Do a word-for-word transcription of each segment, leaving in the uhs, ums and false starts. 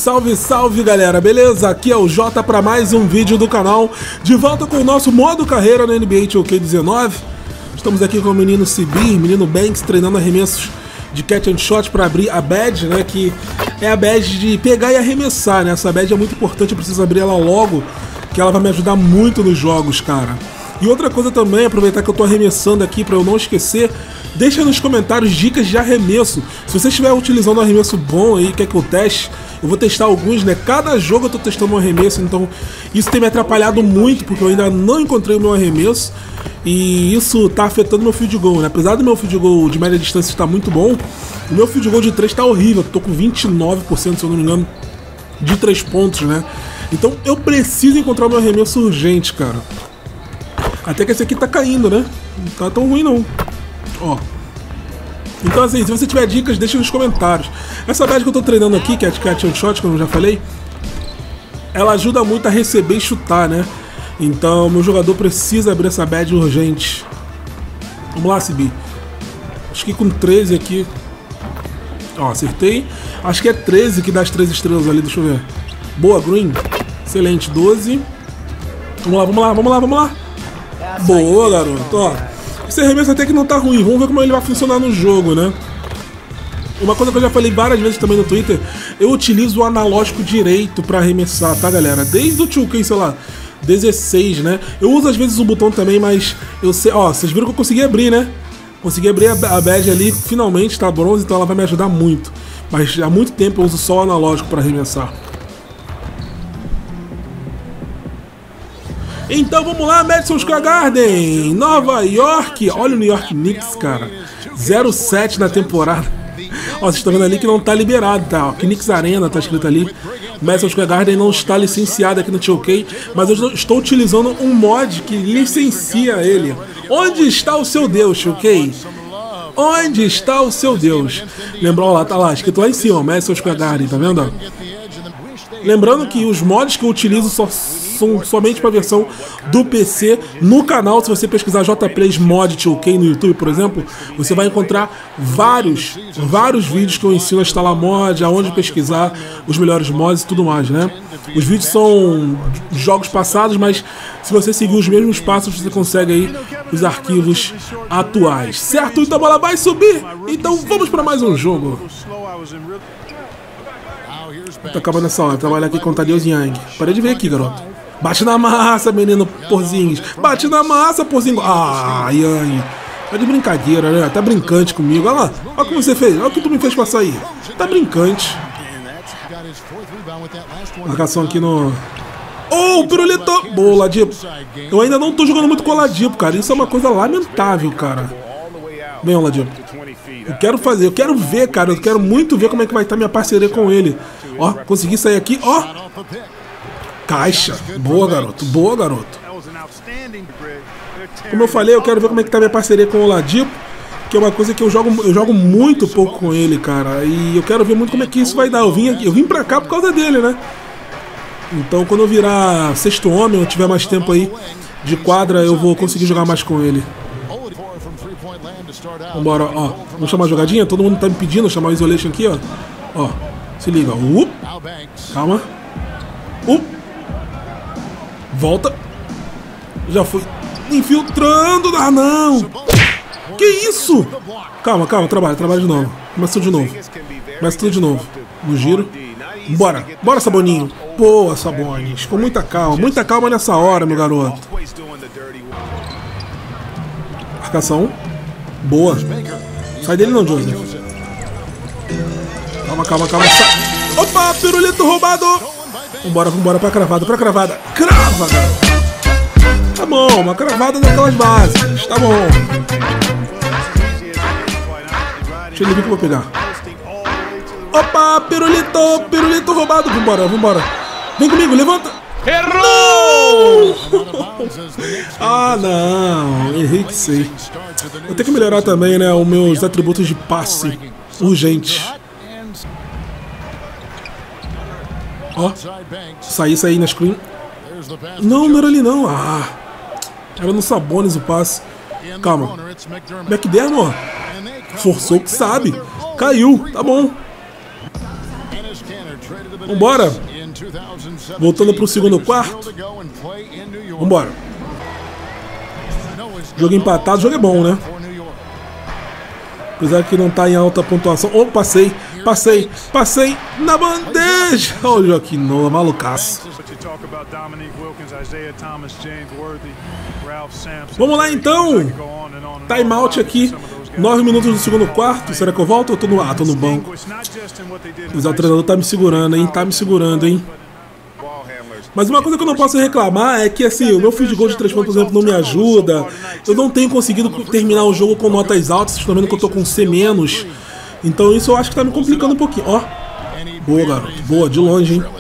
Salve, salve galera, beleza? Aqui é o Jota para mais um vídeo do canal. De volta com o nosso modo carreira na N B A dois K dezenove. Estamos aqui com o menino Sibir, menino Banks, treinando arremessos de catch and shot para abrir a badge, né? Que é a badge de pegar e arremessar, né? Essa badge é muito importante, eu preciso abrir ela logo, que ela vai me ajudar muito nos jogos, cara. E outra coisa também, aproveitar que eu tô arremessando aqui para eu não esquecer, deixa nos comentários dicas de arremesso. Se você estiver utilizando um arremesso bom aí, quer que eu teste, eu vou testar alguns, né? Cada jogo eu tô testando um arremesso, então isso tem me atrapalhado muito, porque eu ainda não encontrei o meu arremesso. E isso tá afetando meu field goal, né? Apesar do meu field goal de média distância estar muito bom, o meu field goal de três tá horrível. Eu tô com vinte e nove por cento, se eu não me engano, de três pontos, né? Então eu preciso encontrar o meu arremesso urgente, cara. Até que esse aqui tá caindo, né? Não tá tão ruim, não. Ó. Então, assim, se você tiver dicas, deixa nos comentários. Essa badge que eu tô treinando aqui, que é a catch and shot, como eu já falei, ela ajuda muito a receber e chutar, né? Então, meu jogador precisa abrir essa badge urgente. Vamos lá, Sibi. Acho que com treze aqui. Ó, acertei. Acho que é treze que dá as três estrelas ali, deixa eu ver. Boa, Green. Excelente, doze. Vamos lá, vamos lá, vamos lá, vamos lá. Boa, garoto, ó. Esse arremesso até que não tá ruim, vamos ver como ele vai funcionar no jogo, né? Uma coisa que eu já falei várias vezes também no Twitter, eu utilizo o analógico direito pra arremessar, tá, galera? Desde o dois K, sei lá, dezesseis, né? Eu uso às vezes o botão também, mas eu sei, ó, vocês viram que eu consegui abrir, né? Consegui abrir a, a badge ali, finalmente, tá bronze, então ela vai me ajudar muito. Mas há muito tempo eu uso só o analógico pra arremessar. Então vamos lá, Madison Square Garden, Nova York. Olha o New York Knicks, cara. zero sete na temporada. Ó, vocês estão vendo ali que não tá liberado, tá? Ó, Knicks Arena tá escrito ali. O Madison Square Garden não está licenciado aqui no dois K, mas eu estou utilizando um mod que licencia ele. Onde está o seu Deus, dois K? Onde está o seu Deus? Lembrou lá, tá lá, escrito lá em cima, Madison Square Garden, tá vendo? Lembrando que os mods que eu utilizo só são somente para a versão do P C. No canal, se você pesquisar J Plays Mod dois K no YouTube, por exemplo, você vai encontrar vários, vários vídeos que eu ensino a instalar mod, aonde pesquisar os melhores mods e tudo mais, né? Os vídeos são de jogos passados, mas se você seguir os mesmos passos, você consegue aí os arquivos atuais. Certo? Então a bola vai subir. Então vamos para mais um jogo. Tá acabando essa hora, trabalhar aqui com Tadeusz Young. Parei de ver aqui, garoto. Bate na massa, menino Porzingis. Bate na massa, Porzingis. Ah, Young. Tá de brincadeira, né? Tá brincante comigo. Olha lá, olha como você fez. Olha o que tu me fez passar aí. Tá brincante. Marcação aqui no... Oh, pirulito! Boa, Ladipo. Eu ainda não tô jogando muito com o Ladipo, cara. Isso é uma coisa lamentável, cara. Vem, Ladipo. Eu quero fazer, eu quero ver, cara. Eu quero muito ver como é que vai estar minha parceria com ele. Ó, consegui sair aqui, ó. Caixa. Boa, garoto. Boa, garoto. Como eu falei, eu quero ver como é que tá minha parceria com o Ladipo, que é uma coisa que eu jogo, eu jogo muito pouco com ele, cara. E eu quero ver muito como é que isso vai dar. Eu vim, aqui, eu vim pra cá por causa dele, né? Então, quando eu virar sexto homem, eu tiver mais tempo aí de quadra, eu vou conseguir jogar mais com ele. Vambora, ó. Vamos chamar a jogadinha? Todo mundo tá me pedindo chamar o isolation aqui, ó. Ó, se liga. Uh, calma. Uh, volta. Já fui infiltrando. Ah, não. Que isso? Calma, calma. Trabalha, trabalha de novo. Começa tudo de novo. Começa tudo de novo. No giro. Bora. Bora, Saboninho. Boa, Sabonis. Com muita calma. Muita calma nessa hora, meu garoto. Marcação. Boa. Sai dele não, Joseph. Calma, calma, calma. Sa Opa, pirulito roubado. Vambora, vambora pra cravada, pra cravada. Crava, garoto. Tá bom, uma cravada daquelas básicas. Tá bom. Deixa ele vir que eu vou pegar. Opa, pirulito, pirulito roubado. Vambora, vambora. Vem comigo, levanta. Errou! Ah, não. Errei que sei. Eu tenho que melhorar também, né, os meus atributos de passe urgente. Ó. Saí, saí na screen. Não, não era ali não. Ah. Era no Sabonis o passe. Calma. McDermott. Forçou que sabe. Caiu. Tá bom. Vambora. Voltando pro segundo quarto. Vambora. Jogo empatado, o jogo é bom, né? Apesar que não tá em alta pontuação. Oh, passei, passei, passei na bandeja. Olha o Joaquim Noah, malucaço. Vamos lá então. Time out aqui. Nove minutos do segundo quarto. Será que eu volto ou tô no, ah, tô no banco? Mas o treinador tá me segurando, hein? Tá me segurando, hein? Mas uma coisa que eu não posso reclamar é que, assim, o meu field goal de três pontos, por exemplo, não me ajuda. Eu não tenho conseguido terminar o jogo com notas altas. Vocês estão vendo que eu tô com C menos. Então isso eu acho que tá me complicando um pouquinho. Ó, boa, garoto. Boa, de longe, hein?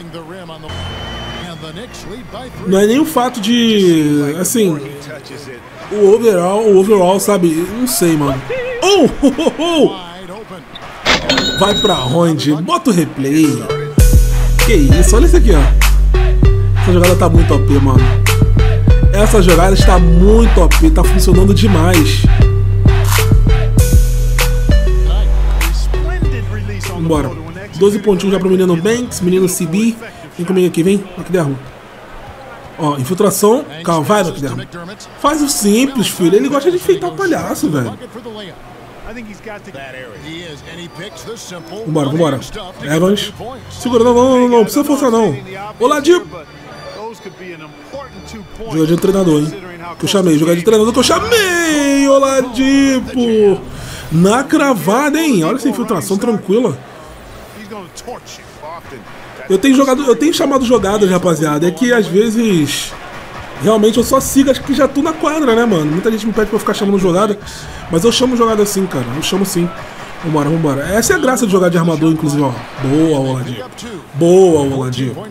Não é nem o fato de, assim, o overall, o overall, sabe? Não sei, mano. Oh, oh, oh, oh. Vai pra onde? Bota o replay. Que isso, olha isso aqui, ó. Essa jogada tá muito O P, mano. Essa jogada está muito O P, tá funcionando demais. Vambora. doze pontinhos já pro menino Banks, menino C B. Vem comigo aqui, vem. Aqui derruba. Ó, infiltração. Calma, vai, aqui derruba. Faz o simples, filho. Ele gosta de enfeitar o palhaço, velho. Vambora, vambora. Evans. Segura, não, não, não, não. Não precisa forçar, não. Oladipo. Jogador de treinador, hein? Que eu chamei. Jogador de treinador que eu chamei. Oladipo. Na cravada, hein? Olha essa infiltração tranquila. Eu tenho jogado, eu tenho chamado jogadas, rapaziada. É que às vezes realmente eu só sigo as que já tô na quadra, né, mano? Muita gente me pede pra eu ficar chamando jogada, mas eu chamo jogada assim, cara. Eu chamo sim. Vambora, vambora. Essa é a graça de jogar de armador, inclusive, ó. Boa, Oladipo. Boa, Oladipo.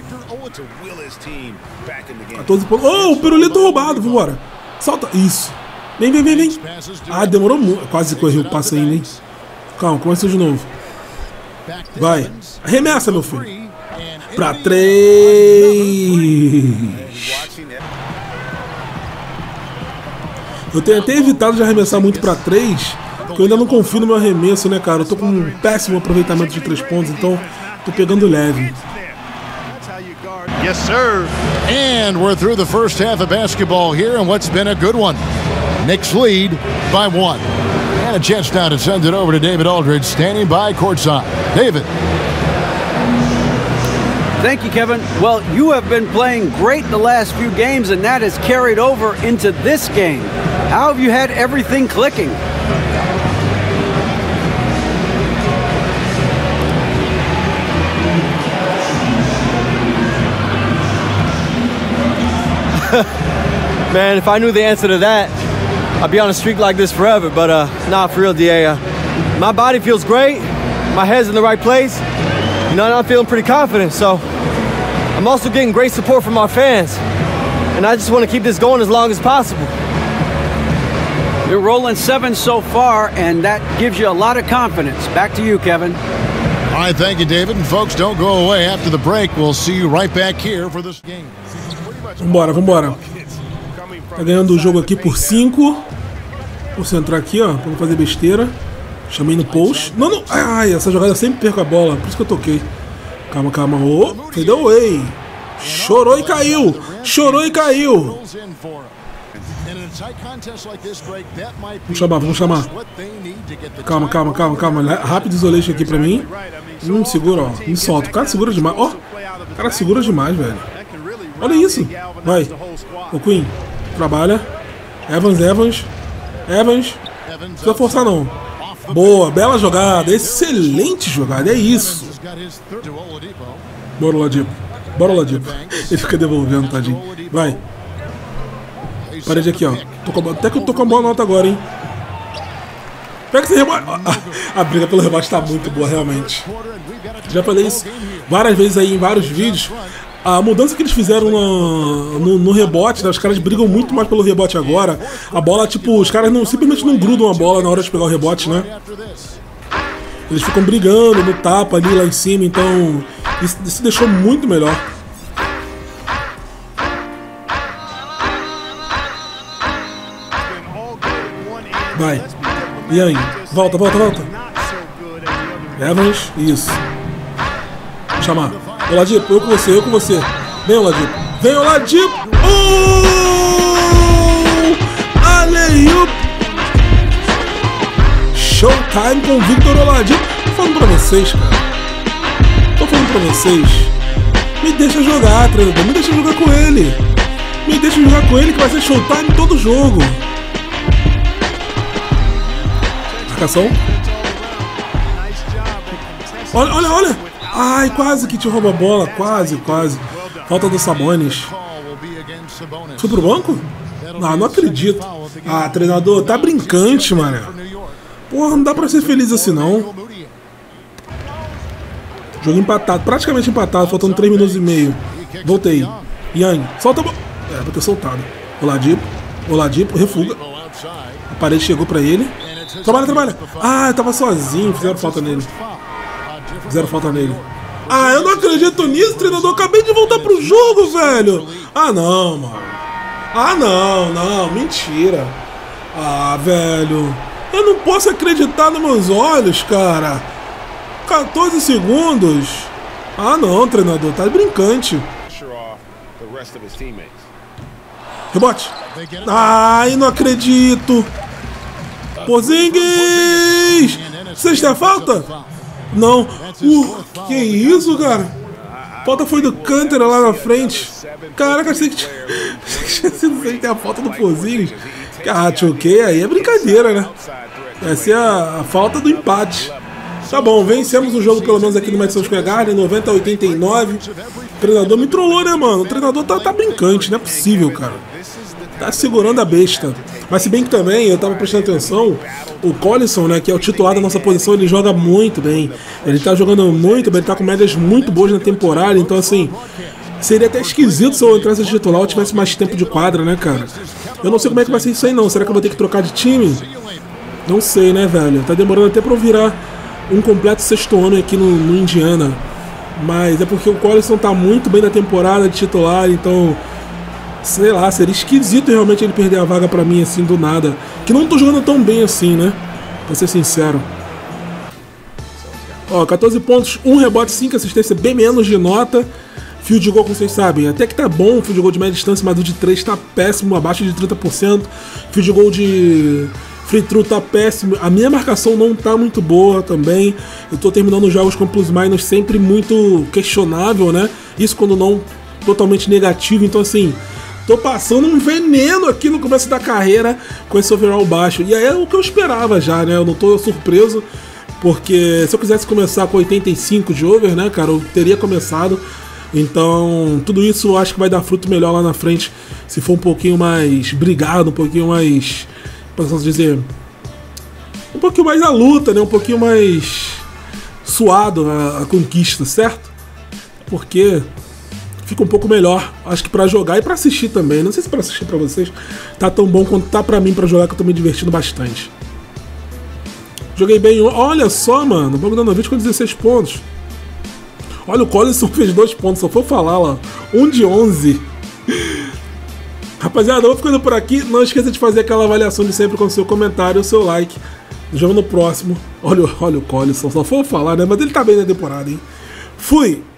quatorze pontos. Oh, o pirulito roubado. Vambora. Salta. Isso. Vem, vem, vem, vem. Ah, demorou muito. Quase correu o passe ainda, hein? Calma, começa de novo. Vai. Arremessa, meu filho. Pra três. Eu tenho até evitado de arremessar muito pra três, porque eu ainda não confio no meu arremesso, né, cara? Eu tô com um péssimo aproveitamento de três pontos, então tô pegando leve. Yes, sir. And we're through the first half of basketball here, and what's been a good one. Knicks lead by one. And a chance now to send it over to David Aldridge, standing by courtside. David. Thank you, Kevin. Well, you have been playing great the last few games, and that has carried over into this game. How have you had everything clicking? Man, if I knew the answer to that, I'd be on a streak like this forever, but uh, nah, for real, D A. Uh, my body feels great, my head's in the right place, you know, and I'm feeling pretty confident, so I'm also getting great support from our fans, and I just want to keep this going as long as possible. You're rolling seven so far, and that gives you a lot of confidence. Back to you, Kevin. All right, thank you, David, and folks, don't go away. After the break, we'll see you right back here for this game. Vambora, vambora. Tá ganhando o jogo aqui por cinco. Vou centrar aqui, ó, pra não fazer besteira. Chamei no post. Não, não. Ai, essa jogada eu sempre perco a bola. Por isso que eu toquei. Calma, calma. Oh, fadeu away. Chorou e caiu. Chorou e caiu. Vamos chamar, vamos chamar. Calma, calma, calma, calma. Rápido isolation aqui pra mim. Hum, segura, ó. Me solta. O cara segura demais. Ó. O cara segura demais, velho. Olha isso. Vai. O Queen. Trabalha. Evans, Evans. Evans. Não precisa forçar, não. Boa, bela jogada. Excelente jogada. É isso. Bora, Oladipo. Bora, Oladipo. Ele fica devolvendo, tadinho. Vai. Parede aqui, ó. Tô com a... Até que eu tô com uma boa nota agora, hein. Pega esse rebote. A briga pelo rebote tá muito boa, realmente. Já falei isso várias vezes aí em vários vídeos. A mudança que eles fizeram no, no, no rebote, né? Os caras brigam muito mais pelo rebote agora. A bola, tipo, os caras não, simplesmente não grudam a bola na hora de pegar o rebote, né? Eles ficam brigando no tapa ali lá em cima, então isso, isso deixou muito melhor. Vai. E aí? Volta, volta, volta. Evans, isso. chamar. Oladipo, eu com você, eu com você. Vem, Oladipo. Vem, Oladipo. Oh! Alley-oop. Showtime com Victor Oladipo. Tô falando pra vocês, cara. Tô falando pra vocês. Me deixa jogar, treinador. Me deixa jogar com ele. Me deixa jogar com ele que vai ser showtime todo jogo. Marcação. Olha, olha, olha. Ai, quase que te rouba a bola. Quase, quase. Falta do Sabonis. Foi pro banco? Não, não acredito. Ah, treinador, tá brincante, mano. Porra, não dá pra ser feliz assim, não. Jogo empatado, praticamente empatado, faltando três minutos e meio. Voltei. Yang, solta a bola. É, vou ter soltado. Oladipo, Oladipo, refuga. A parede chegou pra ele. Trabalha, trabalha. Ah, eu tava sozinho, fizeram falta nele. Fizeram falta nele. Ah, eu não acredito nisso, treinador. Acabei de voltar pro jogo, velho. Ah, não, mano. Ah, não, não, mentira. Ah, velho. Eu não posso acreditar nos meus olhos, cara. quatorze segundos. Ah, não, treinador, tá brincante. Rebote. Ai, não acredito. Porzingis. Sexta falta? Não. Uh, que isso, cara? Falta foi do Canter lá na frente. Caraca, achei que tinha tem a falta do Porzingis. Ah, choquei, aí é brincadeira, né? Essa é a, a falta do empate. Tá bom, vencemos o jogo pelo menos aqui no Madison Square Garden, noventa a oitenta e nove. O treinador me trollou, né, mano? O treinador tá, tá brincante, não é possível, cara. Tá segurando a besta. Mas se bem que também, eu tava prestando atenção, o Collison, né, que é o titular da nossa posição, ele joga muito bem. Ele tá jogando muito bem, ele tá com médias muito boas na temporada, então assim, seria até esquisito se eu entrasse de titular ou tivesse mais tempo de quadra, né, cara? Eu não sei como é que vai ser isso aí não, será que eu vou ter que trocar de time? Não sei, né, velho? Tá demorando até pra eu virar um completo sexto ano aqui no, no Indiana. Mas é porque o Collison tá muito bem na temporada de titular, então... Sei lá, seria esquisito realmente ele perder a vaga pra mim assim do nada. Que não tô jogando tão bem assim, né? Pra ser sincero. Ó, quatorze pontos, um rebote, cinco assistência, bem menos de nota. Field goal, como vocês sabem, até que tá bom, field goal de média distância, mas o de três tá péssimo, abaixo de trinta por cento. Field goal de free throw tá péssimo. A minha marcação não tá muito boa também. Eu tô terminando os jogos com plus minus sempre muito questionável, né? Isso quando não totalmente negativo, então assim... Tô passando um veneno aqui no começo da carreira com esse overall baixo. E aí é o que eu esperava já, né? Eu não tô surpreso, porque se eu quisesse começar com oitenta e cinco de over, né, cara, eu teria começado. Então, tudo isso eu acho que vai dar fruto melhor lá na frente, se for um pouquinho mais brigado, um pouquinho mais... Posso dizer... Um pouquinho mais a luta, né? Um pouquinho mais suado a, a conquista, certo? Porque... fica um pouco melhor, acho que pra jogar e pra assistir também. Não sei se pra assistir pra vocês tá tão bom quanto tá pra mim pra jogar, que eu tô me divertindo bastante. Joguei bem, olha só, mano, o Bogdanovic com dezesseis pontos. Olha, o Collison fez dois pontos, só foi falar lá, um de onze. Rapaziada, eu vou ficando por aqui, não esqueça de fazer aquela avaliação de sempre com o seu comentário, o seu like. Nos vemos no próximo. Olha, olha o Collison, só foi falar, né, mas ele tá bem na temporada, hein. Fui!